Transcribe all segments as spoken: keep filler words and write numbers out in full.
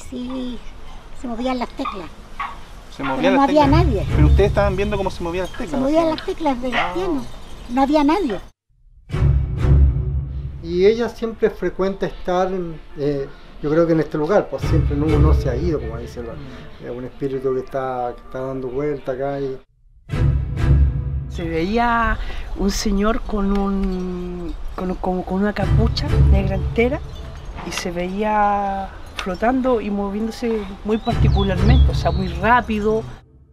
sí, se movían las teclas. Se movían Pero no las había teclas. nadie. Pero ustedes estaban viendo cómo se movían las teclas. Se movían ¿no? las teclas del Ah. piano. No había nadie. Y ella siempre frecuenta estar, eh, yo creo que en este lugar, pues siempre uno no se ha ido, como dice, es un espíritu que está, que está dando vuelta acá. Y... Se veía un señor con, un, con, con, con una capucha negra entera y se veía flotando y moviéndose muy particularmente, o sea, muy rápido.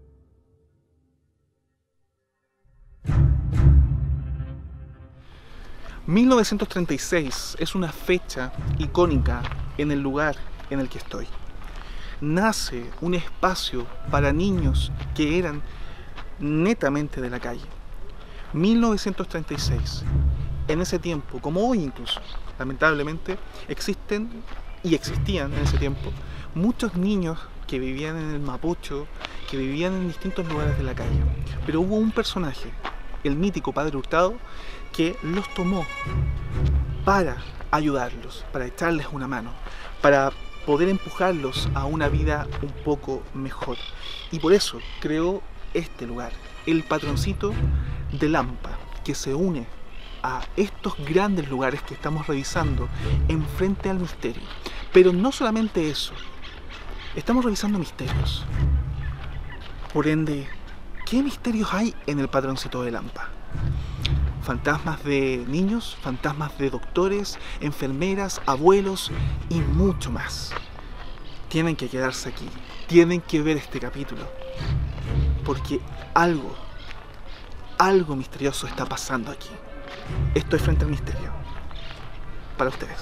mil novecientos treinta y seis es una fecha icónica en el lugar en el que estoy. Nace un espacio para niños que eran netamente de la calle. mil novecientos treinta y seis. En ese tiempo, como hoy incluso, lamentablemente, existen y existían en ese tiempo muchos niños que vivían en el Mapocho, que vivían en distintos lugares de la calle. Pero hubo un personaje, el mítico Padre Hurtado, que los tomó para ayudarlos, para echarles una mano, para poder empujarlos a una vida un poco mejor. Y por eso creó este lugar, el Patroncito de Lampa, que se une a estos grandes lugares que estamos revisando en frente al misterio. Pero no solamente eso, estamos revisando misterios. Por ende, ¿qué misterios hay en el Patroncito de Lampa? Fantasmas de niños, fantasmas de doctores, enfermeras, abuelos y mucho más. Tienen que quedarse aquí, tienen que ver este capítulo, porque algo, algo misterioso está pasando aquí. Estoy frente al misterio, para ustedes.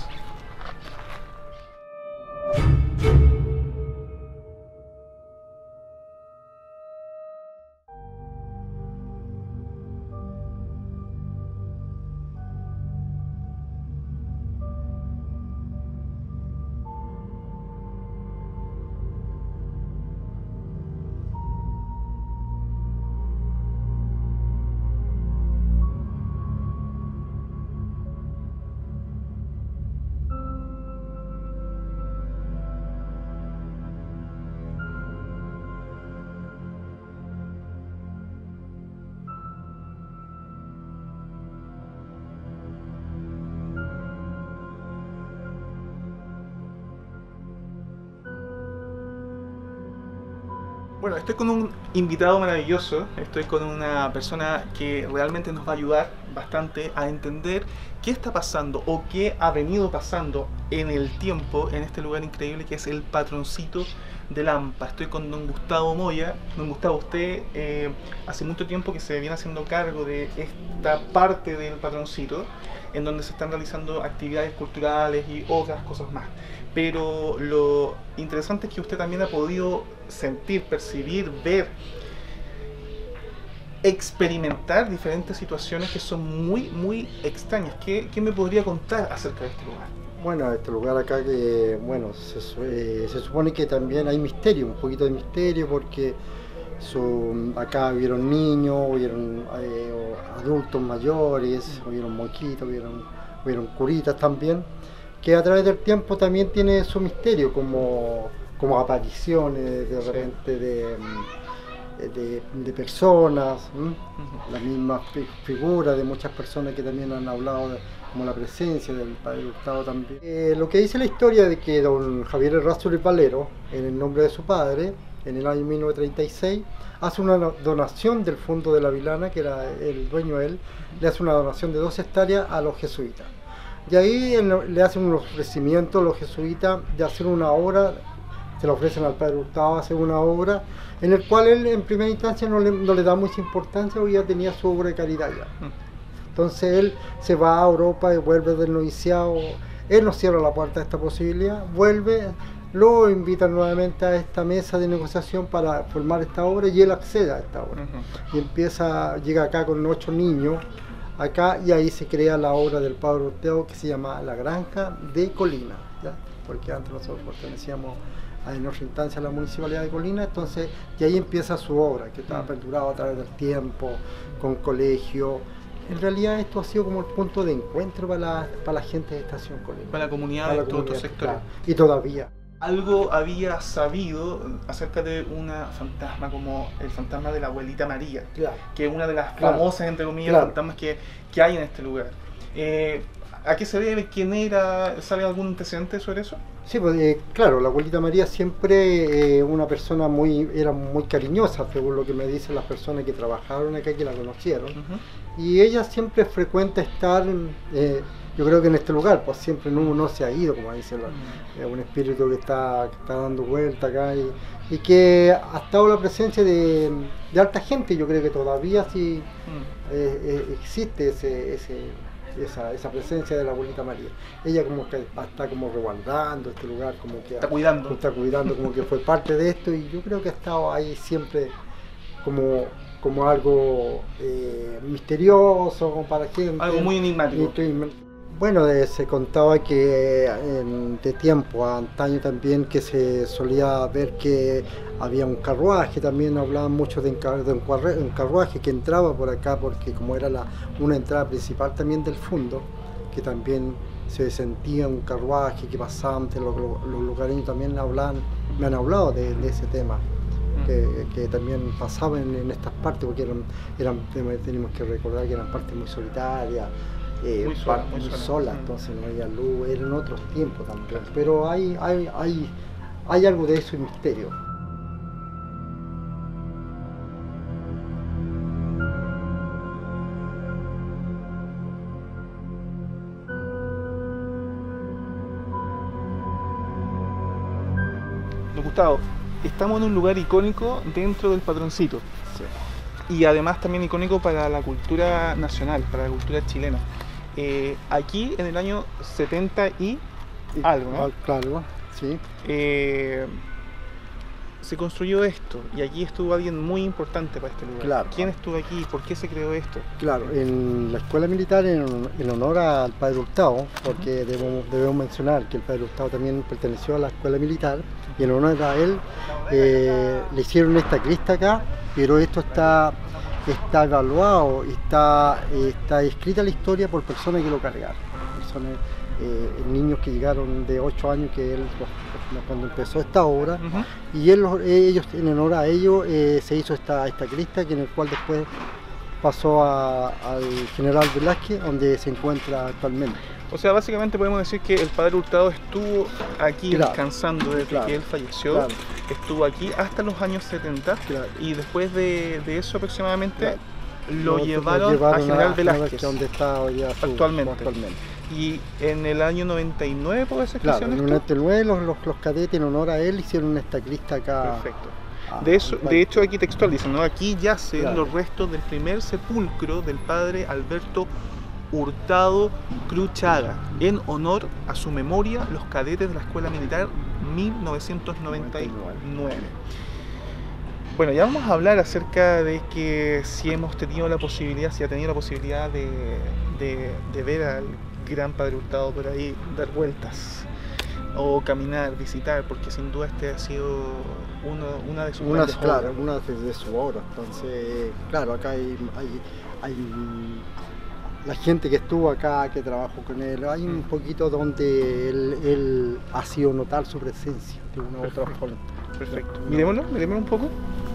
Bueno, estoy con un invitado maravilloso, estoy con una persona que realmente nos va a ayudar bastante a entender qué está pasando o qué ha venido pasando en el tiempo en este lugar increíble que es el Patroncito de Lampa. Estoy con don Gustavo Moya. Don Gustavo, usted eh, hace mucho tiempo que se viene haciendo cargo de esta parte del Patroncito, en donde se están realizando actividades culturales y otras cosas más. Pero lo interesante es que usted también ha podido sentir, percibir, ver, experimentar diferentes situaciones que son muy, muy extrañas. ¿Qué, qué me podría contar acerca de este lugar? Bueno, este lugar acá que, bueno, se, eh, se supone que también hay misterio, un poquito de misterio, porque su, acá hubieron niños, hubieron eh, adultos mayores, hubieron monjitos, hubieron, hubieron curitas también, que a través del tiempo también tiene su misterio, como, como apariciones de repente de, de, de personas, ¿m? Uh-huh. Las mismas figuras de muchas personas que también han hablado de, como la presencia del Padre Hurtado también. Eh, lo que dice la historia de que don Javier Errázuriz Valero, en el nombre de su padre, en el año mil novecientos treinta y seis, hace una donación del fondo de la Vilana, que era el dueño él, le hace una donación de dos hectáreas a los jesuitas. Y ahí él, le hacen un ofrecimiento a los jesuitas de hacer una obra, se le ofrecen al Padre Hurtado hacer una obra, en el cual él en primera instancia no le, no le da mucha importancia porque ya tenía su obra de caridad ya. Entonces él se va a Europa y vuelve del noviciado, él nos cierra la puerta a esta posibilidad, vuelve, lo invitan nuevamente a esta mesa de negociación para formar esta obra y él accede a esta obra. Uh-huh. Y empieza, llega acá con ocho niños, acá, y ahí se crea la obra del Padre Hurtado que se llama La Granja de Colina, ¿ya? Porque antes nosotros pertenecíamos a, en nuestra instancia a la Municipalidad de Colina, entonces, y ahí empieza su obra, que está perdurado a través del tiempo, con colegio. En realidad esto ha sido como el punto de encuentro para la, para la gente de Estación Colina. Para la comunidad de todos estos sectores. Claro. Y todavía. algo había sabido acerca de una fantasma como el fantasma de la abuelita María, Claro. que es una de las Claro. famosas, entre comillas, Claro. fantasmas que, que hay en este lugar. Eh, ¿A qué se debe? ¿Quién era? ¿Sabe algún antecedente sobre eso? Sí, pues eh, claro, la abuelita María siempre eh, una persona muy, era muy cariñosa, según lo que me dicen las personas que trabajaron acá, que la conocieron. Uh-huh. Y ella siempre frecuenta estar, eh, yo creo que en este lugar, pues siempre no, no se ha ido, como dicen, es un espíritu que está, que está dando vuelta acá y, y que ha estado la presencia de, de alta gente. Yo creo que todavía sí Mm. eh, eh, existe ese, ese, esa, esa presencia de la abuelita María. Ella como que está como resguardando este lugar, como que Está cuidando. está cuidando, como que fue parte de esto, y yo creo que ha estado ahí siempre como, como algo eh, misterioso, como para gente. Algo muy enigmático. Y- Bueno, eh, se contaba que en- de tiempo a antaño también que se solía ver que había un carruaje, también hablaban mucho de, encar- de un, carru- un carruaje que entraba por acá, porque como era la, una entrada principal también del fondo, que también se sentía un carruaje que pasaba ante los, los, los lugareños, también hablaban, me han hablado de, de ese tema. Que, que también pasaban en, en estas partes, porque eran, eran, tenemos que recordar que eran partes muy solitarias, eh, Muy sola, partes muy muy sola. solas, Mm. entonces no había luz, eran otros tiempos también, pero hay, hay, hay, hay algo de eso y misterio. Don Gustavo, estamos en un lugar icónico dentro del Patroncito. Y además también icónico para la cultura nacional, para la cultura chilena. Eh, aquí en el año setenta y Y- algo, ¿no? ah, Claro, sí. Eh, se construyó esto y aquí estuvo alguien muy importante para este lugar. Claro. ¿Quién estuvo aquí? ¿Por qué se creó esto? Claro, en la escuela militar, en, en honor al padre Hurtado, porque debemos, debemos mencionar que el padre Hurtado también perteneció a la escuela militar, y en honor a él eh, le hicieron esta crista acá, pero esto está, está evaluado, está, está escrita la historia por personas que lo cargaron, personas, eh, niños que llegaron de ocho años, que él cuando empezó esta obra. Uh-huh. Y él, ellos, en honor a ello, eh, se hizo esta, esta crista, que en el cual después pasó a- al general Velázquez, donde se encuentra actualmente. O sea, básicamente podemos decir que el padre Hurtado estuvo aquí Claro, descansando desde claro, que él falleció, claro. estuvo aquí hasta los años setenta, Claro. y después de, de eso aproximadamente Claro. lo, Lo- llevaron, lo a General Velázquez, donde está hoy día su- actualmente. actualmente. Y en el año noventa y nueve, ¿puede ser que Claro, hicieron en el esto? noventa y nueve los, los, los cadetes en honor a él hicieron esta crista acá. Perfecto. a- De, eso, al- de hecho, aquí textual dicen, ¿no? Aquí yacen Claro. los restos del primer sepulcro del padre Alberto Hurtado Cruchaga, en honor a su memoria, los cadetes de la Escuela Militar mil novecientos noventa y nueve. Bueno, ya vamos a hablar acerca de que si hemos tenido la posibilidad, si ha tenido la posibilidad de, de, de ver al gran padre Hurtado por ahí dar vueltas, o caminar, visitar, porque sin duda este ha sido uno, una de sus Una, grandes claro, obras. una de, de su obra. Entonces, claro, acá hay, hay, hay la gente que estuvo acá, que trabajó con él, hay un poquito donde él, él ha sido notar su presencia de una u otra Perfecto. forma. Perfecto. Miremoslo, miremoslo un poco.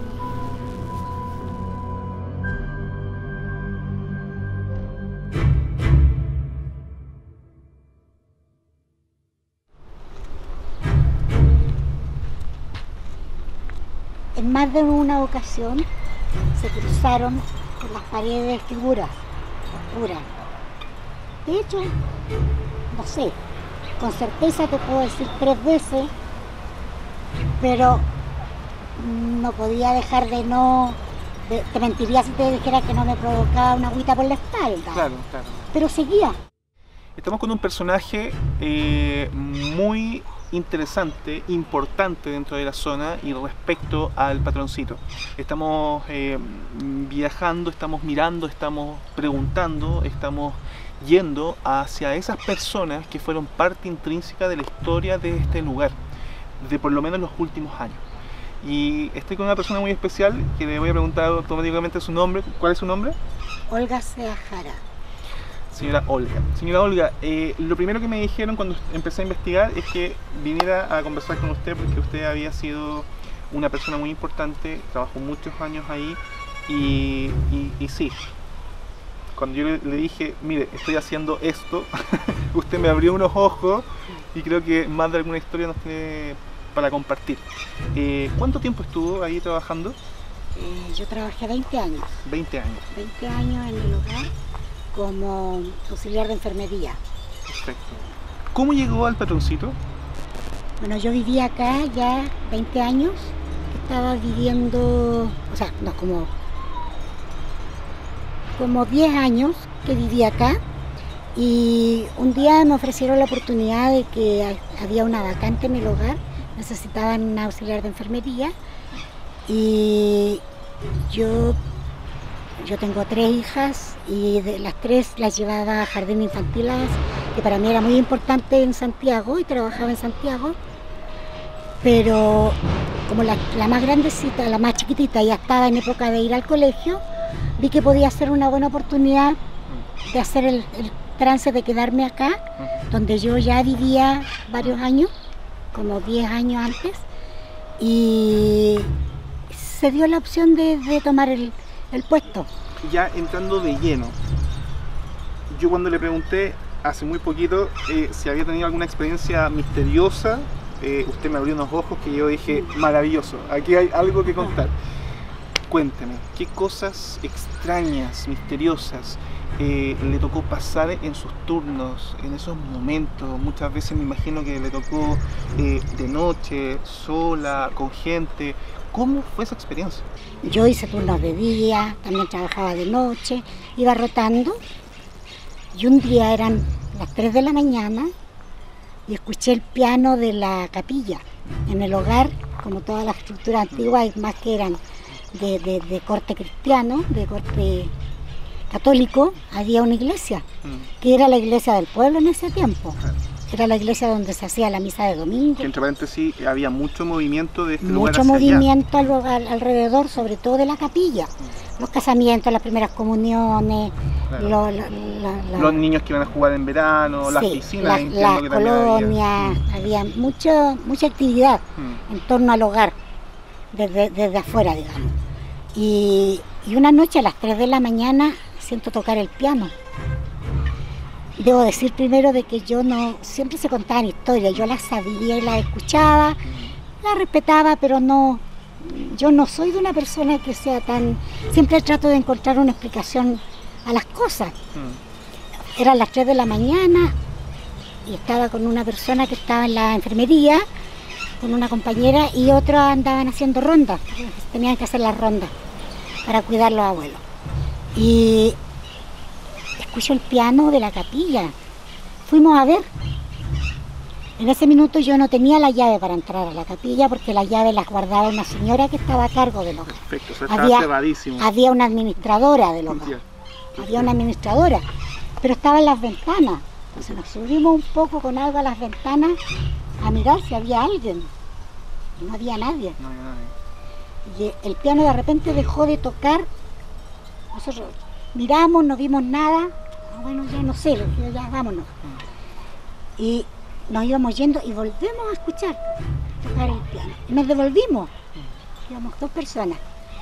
En más de una ocasión se cruzaron por las paredes figuras oscuras. De hecho, no sé, con certeza te puedo decir tres veces, pero no podía dejar de no... de- te mentiría si te dijera que no me provocaba una agüita por la espalda. Claro, claro. Pero seguía. Estamos con un personaje eh, muy interesante, importante dentro de la zona y respecto al Patroncito. Estamos eh, viajando, estamos mirando, estamos preguntando, estamos yendo hacia esas personas que fueron parte intrínseca de la historia de este lugar, de por lo menos los últimos años. Y estoy con una persona muy especial que le voy a preguntar automáticamente su nombre. ¿Cuál es su nombre? Olga Sea Jara. Señora Olga. Señora Olga, eh, lo primero que me dijeron cuando empecé a investigar es que viniera a conversar con usted porque usted había sido una persona muy importante, trabajó muchos años ahí y, y, y sí, cuando yo le, le dije, mire, estoy haciendo esto, usted me abrió unos ojos y creo que más de alguna historia nos tiene para compartir. Eh, ¿Cuánto tiempo estuvo ahí trabajando? Eh, yo trabajé veinte años. veinte años. veinte años en el hogar como auxiliar de enfermería. Perfecto. ¿Cómo llegó al Patroncito? Bueno, yo vivía acá ya veinte años. Estaba viviendo, o sea, no, como, como diez años que vivía acá. Y un día me ofrecieron la oportunidad de que había una vacante en el hogar, necesitaban un auxiliar de enfermería y yo, yo tengo tres hijas y de las tres las llevaba a jardín infantil, que para mí era muy importante en Santiago y trabajaba en Santiago, pero como la, la más grandecita, la más chiquitita ya estaba en época de ir al colegio, vi que podía ser una buena oportunidad de hacer el, el trance de quedarme acá, donde yo ya vivía varios años, como diez años antes, y se dio la opción de, de tomar el, el puesto. Ya entrando de lleno, yo cuando le pregunté hace muy poquito eh, si había tenido alguna experiencia misteriosa, eh, usted me abrió unos ojos que yo dije, maravilloso, aquí hay algo que contar. Cuénteme, ¿qué cosas extrañas, misteriosas Eh, le tocó pasar en sus turnos, en esos momentos? Muchas veces me imagino que le tocó eh, de noche, sola, con gente. ¿Cómo fue esa experiencia? Yo hice turnos de día, también trabajaba de noche, iba rotando y un día eran las tres de la mañana y escuché el piano de la capilla. En el hogar, como todas las estructuras antiguas, más que eran de, de, de corte cristiano, de corte católico, había una iglesia, mm. que era la iglesia del pueblo en ese tiempo. Claro. Era la iglesia donde se hacía la misa de domingo. Que entre paréntesis había mucho movimiento de este mucho lugar hacia movimiento al, al, alrededor, sobre todo de la capilla. Mm. Los casamientos, las primeras comuniones, claro. lo, lo, la, la, los niños que iban a jugar en verano, sí, las piscinas, las la colonias, había, había mucho, mucha actividad mm. en torno al hogar, desde, desde afuera, digamos. Y, y una noche a las tres de la mañana siento tocar el piano. Debo decir primero de que yo no, siempre se contaban historias, yo las sabía y las escuchaba, las respetaba, pero no, yo no soy de una persona que sea tan, siempre trato de encontrar una explicación a las cosas. Mm. Eran las tres de la mañana y estaba con una persona que estaba en la enfermería, con una compañera, y otros andaban haciendo rondas, tenían que hacer las rondas para cuidar a los abuelos. Y escucho el piano de la capilla. Fuimos a ver. En ese minuto yo no tenía la llave para entrar a la capilla porque la llave las guardaba una señora que estaba a cargo del hogar. Perfecto, o sea, estaba había, cerradísimo. Había una administradora del hogar. Yeah. Había una administradora, pero estaba en las ventanas. Entonces nos subimos un poco con algo a las ventanas a mirar si había alguien. Y no había nadie. No había nadie. Y el piano de repente dejó de tocar. Nosotros miramos, no vimos nada, bueno, ya no sé, ya vámonos. Mm. Y nos íbamos yendo y volvemos a escuchar tocar el piano. Y nos devolvimos, mm. íbamos dos personas.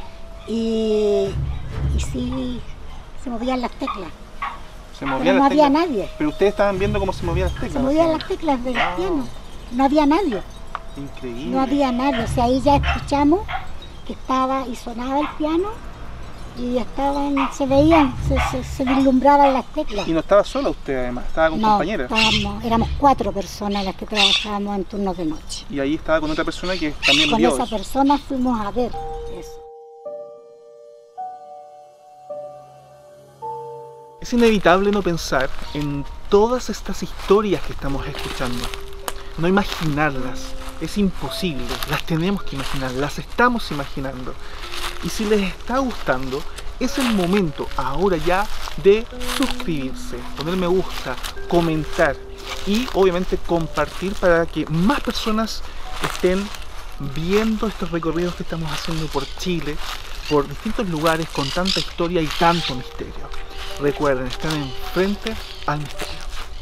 Y, y sí, se movían las teclas. Se movían pero no las había teclas. Nadie. Pero ustedes estaban viendo cómo se movían las teclas. Se movían las teclas del oh. piano, no había nadie. Increíble. No había nadie, o sea, ahí ya escuchamos que estaba y sonaba el piano. Y estaban, se veían, se, se, se vislumbraban las teclas. ¿Y no estaba sola usted además? ¿Estaba con no, compañeras? Estábamos, éramos cuatro personas las que trabajábamos en turnos de noche. Y ahí estaba con otra persona que también con vio esa eso. persona fuimos a ver eso. Es inevitable no pensar en todas estas historias que estamos escuchando. No imaginarlas, es imposible, las tenemos que imaginar, las estamos imaginando. Y si les está gustando, es el momento ahora ya de suscribirse, poner me gusta, comentar y obviamente compartir para que más personas estén viendo estos recorridos que estamos haciendo por Chile, por distintos lugares con tanta historia y tanto misterio. Recuerden, están enfrente al misterio.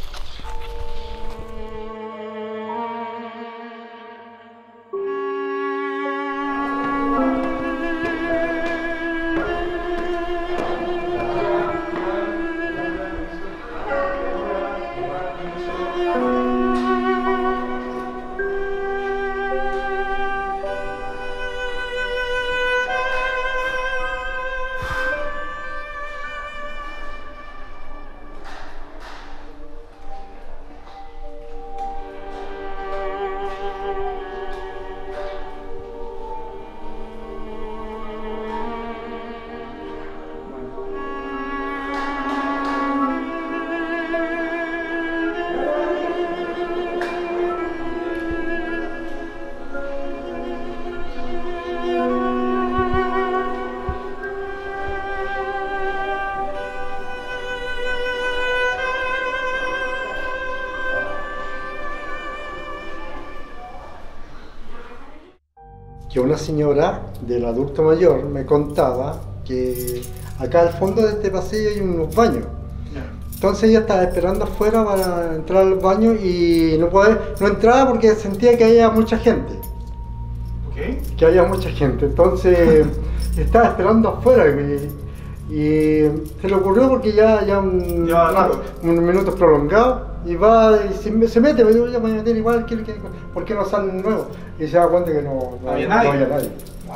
Que una señora del adulto mayor me contaba que acá al fondo de este pasillo hay unos baños. Entonces ella estaba esperando afuera para entrar al baño y no, puede, no entraba porque sentía que había mucha gente. Okay. Que había mucha gente. Entonces estaba esperando afuera y, y se le ocurrió porque ya, ya un, un minuto prolongado y va y se, se mete, me digo, ya me voy a meter igual, ¿qué, qué, ¿por qué no salen nuevos? Y se da cuenta que no, no, había, nadie. no había nadie.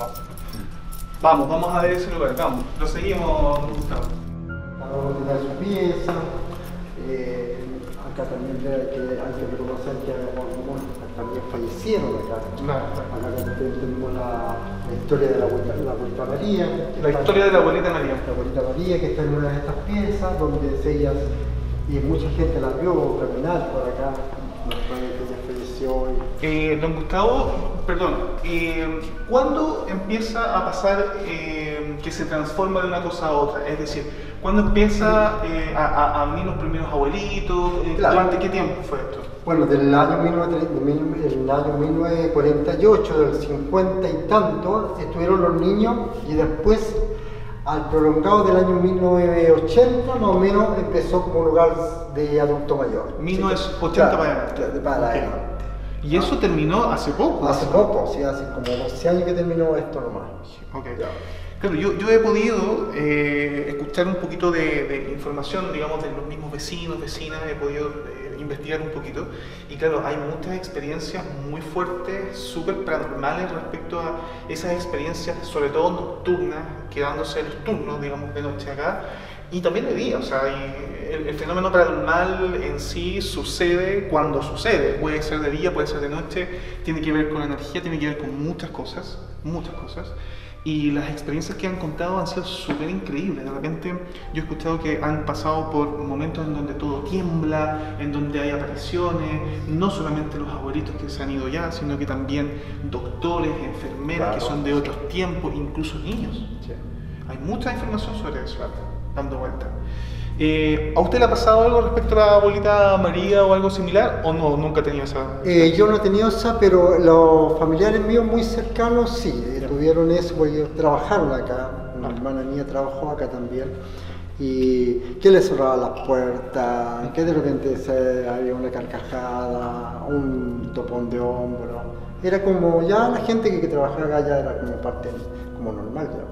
Vamos, vamos a ver ese lugar, vamos, lo seguimos, Gustavo. Cada uno tiene su pieza, eh, acá también hay que, hay que reconocer que algunos también fallecieron acá. Claro. Acá también tenemos la, la historia de la abuelita, la abuelita María. La historia de la abuelita María. La abuelita María, que está en una de estas piezas, donde ellas, y mucha gente la vio caminar por acá, después de que ella falleció. Y... Eh, don Gustavo, perdón, eh, ¿cuándo empieza a pasar eh, que se transforma de una cosa a otra? Es decir, ¿cuándo empieza eh, a, a, a venir los primeros abuelitos? Eh, Claro. ¿Durante qué tiempo fue esto? Bueno, del año, mil novecientos cuarenta y ocho, del cincuenta y tanto, estuvieron los niños y después, al prolongado del año mil novecientos ochenta, más o menos, empezó como un lugar de adulto mayor. mil novecientos ochenta para adelante. Claro, para Ok. adelante. Y eso terminó hace poco. Hace poco, sí, hace como doce años que terminó esto nomás. Ok. Ya. Claro, yo, yo he podido eh, escuchar un poquito de, de información, digamos, de los mismos vecinos, vecinas, he podido eh, investigar un poquito. Y claro, hay muchas experiencias muy fuertes, súper paranormales respecto a esas experiencias, sobre todo nocturnas, quedándose los turnos, digamos, de noche acá, y también de día. O sea, y el, el fenómeno paranormal en sí sucede cuando sucede. Puede ser de día, puede ser de noche, tiene que ver con la energía, tiene que ver con muchas cosas, muchas cosas. Y las experiencias que han contado han sido súper increíbles. De repente yo he escuchado que han pasado por momentos en donde todo tiembla, en donde hay apariciones, no solamente los abuelitos que se han ido ya, sino que también doctores, enfermeras, Claro, que son de sí. otros tiempos, incluso niños. Sí. Hay mucha información sobre eso, dando vuelta. Eh, ¿A usted le ha pasado algo respecto a la abuelita María o algo similar? ¿O no? ¿Nunca ha tenido esa...? Eh, yo no he tenido esa, pero los familiares míos muy cercanos sí, eh, tuvieron eso, porque ellos trabajaron acá, una hermana mía trabajó acá también, y que le cerraban las puertas, que de repente se, había una carcajada, un topón de hombro, era como ya la gente que, que trabajaba acá ya era como parte, como normal ya.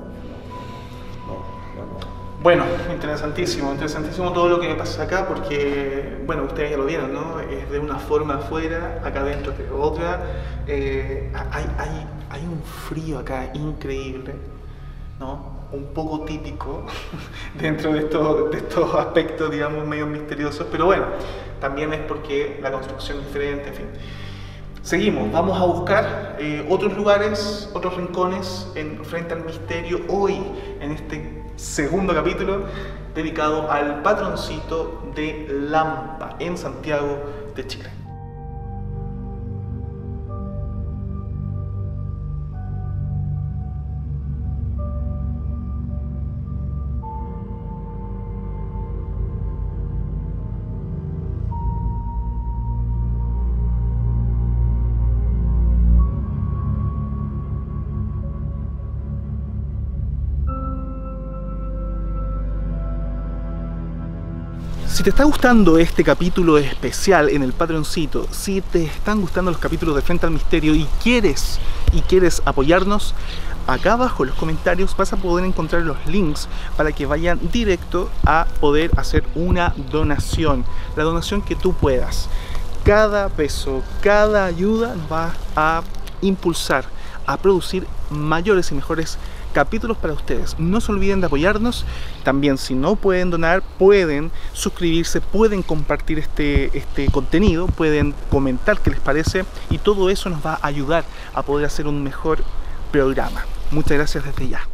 No, no, no. Bueno, interesantísimo, interesantísimo todo lo que me pasa acá porque, bueno, ustedes ya lo vieron, ¿no? Es de una forma afuera, acá adentro es de otra. Eh, hay, hay, hay un frío acá increíble, ¿no? Un poco típico dentro de estos, de estos aspectos, digamos, medio misteriosos, pero bueno, también es porque la construcción es diferente, en fin. Seguimos, vamos a buscar eh, otros lugares, otros rincones en, frente al misterio hoy, en este segundo capítulo dedicado al patroncito de Lampa en Santiago de Chile. Si te está gustando este capítulo especial en el Patroncito, si te están gustando los capítulos de Frente al Misterio y quieres, y quieres apoyarnos, acá abajo en los comentarios vas a poder encontrar los links para que vayan directo a poder hacer una donación, la donación que tú puedas. Cada peso, cada ayuda nos va a impulsar a producir mayores y mejores capítulos para ustedes. No se olviden de apoyarnos. También, si no pueden donar, pueden suscribirse, pueden compartir este, este contenido, pueden comentar qué les parece, y todo eso nos va a ayudar a poder hacer un mejor programa. Muchas gracias desde ya.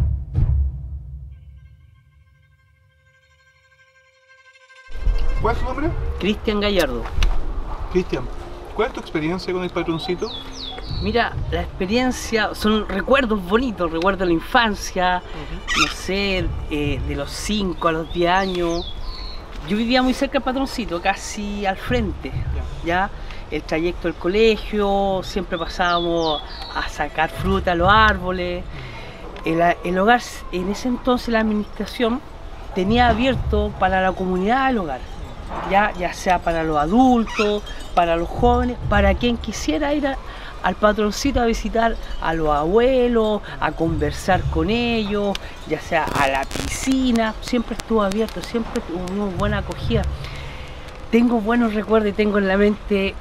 ¿Cuál es tu nombre? Cristian Gallardo. Cristian, ¿cuál es tu experiencia con el Patroncito? Mira, la experiencia son recuerdos bonitos, recuerdos de la infancia, uh-huh. no sé, eh, de los cinco a los diez años. Yo vivía muy cerca del Patroncito, casi al frente, yeah. ya. El trayecto del colegio, siempre pasábamos a sacar fruta a los árboles. El, el hogar, en ese entonces la administración tenía abierto para la comunidad el hogar. Ya, ya sea para los adultos, para los jóvenes, para quien quisiera ir a, al Patroncito a visitar a los abuelos, a conversar con ellos, ya sea a la piscina, siempre estuvo abierto, siempre tuvo una buena acogida. Tengo buenos recuerdos y tengo en la mente,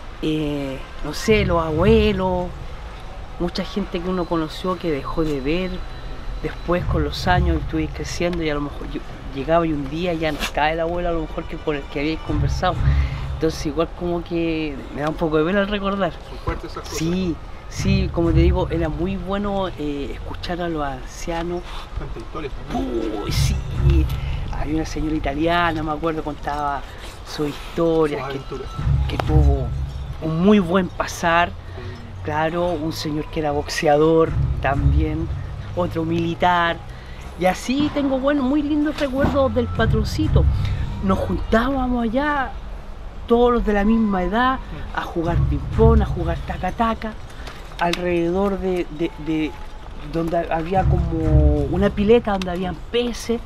eh, no sé, los abuelos, mucha gente que uno conoció que dejó de ver, después con los años estuve creciendo y a lo mejor yo llegaba y un día ya no estaba el abuelo a lo mejor que con el que habíais conversado. Entonces igual como que me da un poco de pena al recordar. ¿Son fuertes esas cosas? Sí, sí, como te digo, era muy bueno eh, escuchar a los ancianos. ¿Cuántas historias también? Uy, sí. Había una señora italiana, me acuerdo, contaba sus historias, que, que tuvo un muy buen pasar. Sí. Claro, un señor que era boxeador también, otro militar. Y así tengo, bueno, muy lindos recuerdos del Patroncito. Nos juntábamos allá, todos los de la misma edad, a jugar ping-pong, a jugar taca-taca, alrededor de, de, de donde había como una pileta donde habían peces,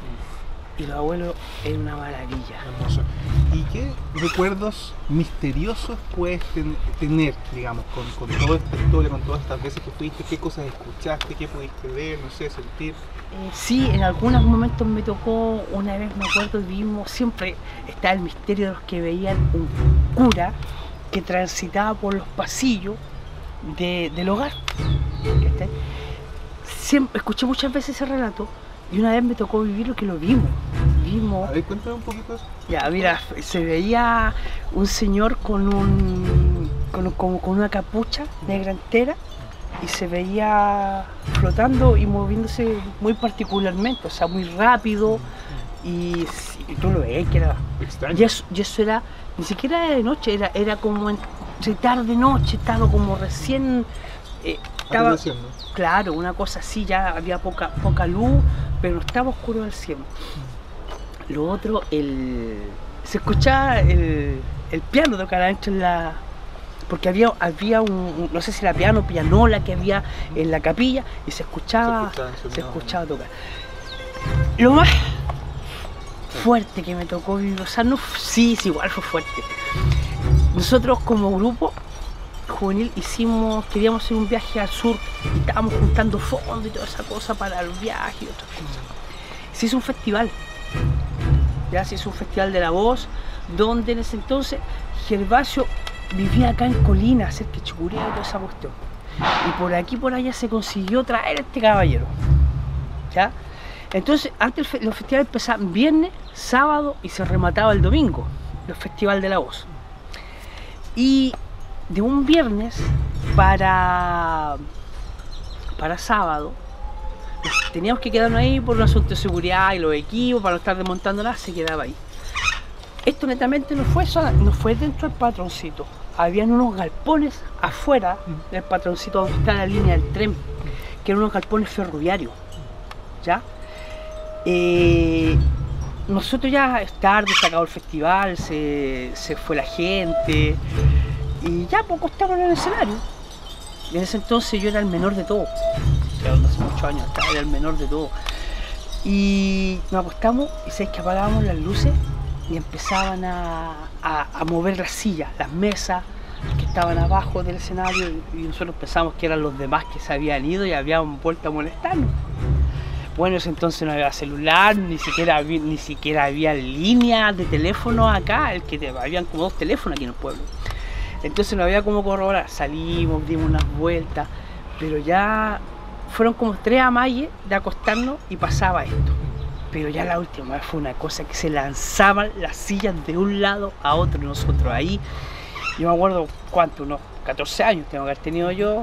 y los abuelos era una maravilla. Hermoso. ¿Y qué recuerdos misteriosos puedes ten tener, digamos, con, con toda esta historia, con todas estas veces que fuiste? ¿Qué cosas escuchaste? ¿Qué pudiste ver? No sé, sentir. Eh, sí, en algunos momentos me tocó, una vez me acuerdo, vimos, siempre está el misterio de los que veían un cura que transitaba por los pasillos de, del hogar. Siempre, escuché muchas veces ese relato y una vez me tocó vivirlo que lo vimos. vimos. A ver, cuéntame un poquito eso. Ya, mira, se veía un señor con un con, con, con una capucha negra entera y se veía flotando y moviéndose muy particularmente, o sea, muy rápido, y, y tú lo ves que era extraño. Y eso, y eso era, ni siquiera era de noche, era, era como entre tarde noche, estaba como recién, eh, estaba, claro, una cosa así, ya había poca, poca luz, pero no estaba oscuro al cielo. Lo otro, el, se escuchaba el, el piano tocar adentro en la... porque había, había un, un, no sé si era piano, pianola que había en la capilla y se escuchaba, se escuchaba, se escuchaba tocar. Lo más fuerte que me tocó vivir, o sea, no, sí, sí, igual fue fuerte. Nosotros como grupo juvenil hicimos, queríamos hacer un viaje al sur y estábamos juntando fondos y toda esa cosa para el viaje y otras cosas. Se hizo un festival, ya se hizo un festival de la voz, donde en ese entonces Gervasio vivía acá en Colina, cerca de Chucuría y toda esa cuestión. Y por aquí por allá se consiguió traer a este caballero. ¿Ya? Entonces, antes fe los festivales empezaban viernes, sábado y se remataba el domingo, el Festival de la Voz. Y de un viernes para, para sábado, teníamos que quedarnos ahí por un asunto de seguridad y los equipos, para no estar desmontando nada, se quedaba ahí. Esto netamente no fue, sola, no fue dentro del Patroncito. Habían unos galpones afuera del Patroncito donde está la línea del tren, que eran unos galpones ferroviarios. ¿Ya? Eh, nosotros ya es tarde, se acabó el festival, se, se fue la gente y ya poco estábamos en el escenario. Y en ese entonces yo era el menor de todo. Hace muchos años era el menor de todo. Y nos acostamos y sabes que apagábamos las luces y empezaban a, a, a mover las sillas, las mesas que estaban abajo del escenario, y nosotros pensamos que eran los demás que se habían ido y habían vuelto a molestarnos. Bueno, en ese entonces no había celular, ni siquiera había, ni siquiera había líneas de teléfono acá, el que te, habían como dos teléfonos aquí en el pueblo. Entonces no había cómo corroborar. Salimos, dimos unas vueltas, pero ya fueron como tres amalles de acostarnos y pasaba esto. Pero ya la última vez fue una cosa que se lanzaban las sillas de un lado a otro. Nosotros ahí, yo me acuerdo cuánto, unos catorce años tengo que haber tenido yo,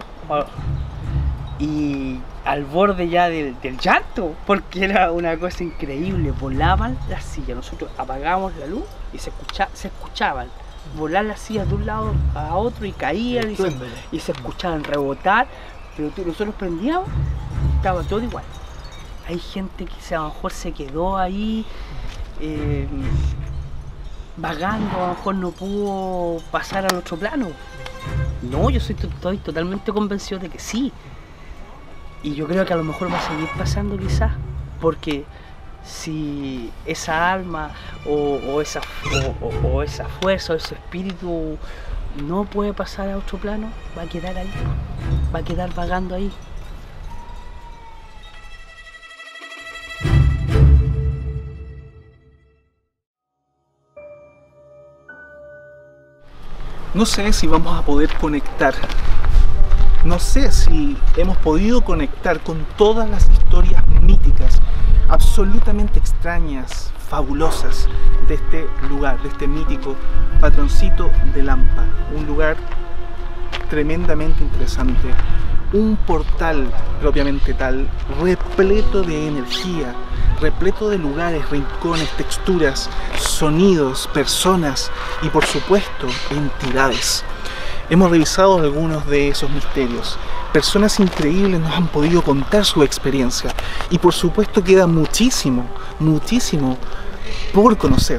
y al borde ya del, del llanto, porque era una cosa increíble. Volaban las sillas, nosotros apagábamos la luz y se, escucha, se escuchaban volar las sillas de un lado a otro y caían y se, y se escuchaban rebotar, pero tú, nosotros prendíamos y estaba todo igual. Hay gente que a lo mejor se quedó ahí eh, vagando, a lo mejor no pudo pasar al otro plano. No, yo soy, estoy totalmente convencido de que sí. Y yo creo que a lo mejor va a seguir pasando quizás, porque si esa alma o, o, esa, o, o, o esa fuerza o ese espíritu no puede pasar a otro plano, va a quedar ahí, va a quedar vagando ahí. No sé si vamos a poder conectar. No sé si hemos podido conectar con todas las historias míticas, absolutamente extrañas, fabulosas de este lugar, de este mítico patroncito de Lampa. Un lugar tremendamente interesante, un portal propiamente tal, repleto de energía, repleto de lugares, rincones, texturas, sonidos, personas y por supuesto entidades. Hemos revisado algunos de esos misterios. Personas increíbles nos han podido contar su experiencia y por supuesto queda muchísimo, muchísimo por conocer.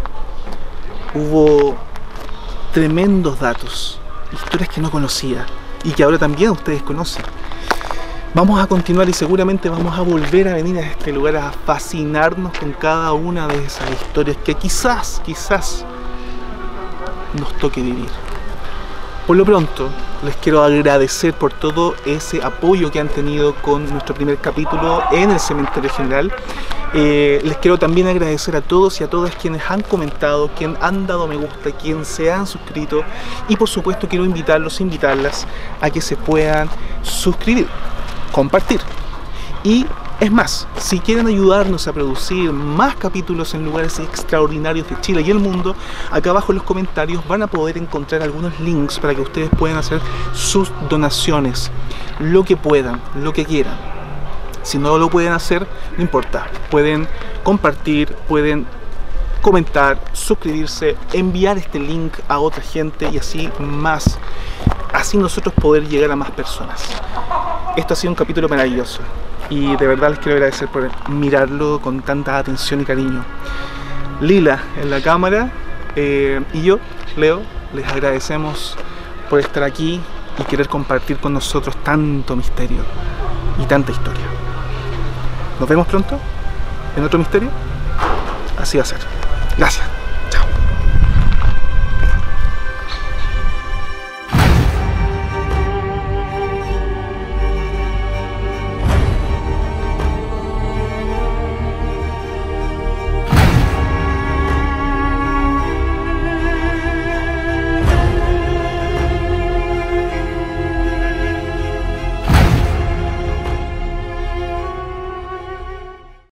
Hubo tremendos datos, historias que no conocía y que ahora también ustedes conocen. Vamos a continuar y seguramente vamos a volver a venir a este lugar a fascinarnos con cada una de esas historias que quizás, quizás nos toque vivir. Por lo pronto, les quiero agradecer por todo ese apoyo que han tenido con nuestro primer capítulo en el Cementerio General. Eh, les quiero también agradecer a todos y a todas quienes han comentado, quienes han dado me gusta, quienes se han suscrito. Y por supuesto quiero invitarlos, invitarlas a que se puedan suscribir, compartir. Y es más, si quieren ayudarnos a producir más capítulos en lugares extraordinarios de Chile y el mundo, acá abajo en los comentarios van a poder encontrar algunos links para que ustedes puedan hacer sus donaciones, lo que puedan, lo que quieran. Si no lo pueden hacer, no importa, pueden compartir, pueden comentar, suscribirse, enviar este link a otra gente y así más, así nosotros poder llegar a más personas. Esto ha sido un capítulo maravilloso y de verdad les quiero agradecer por mirarlo con tanta atención y cariño. Lila en la cámara eh, y yo, Leo, les agradecemos por estar aquí y querer compartir con nosotros tanto misterio y tanta historia. Nos vemos pronto en otro misterio. Así va a ser. Gracias.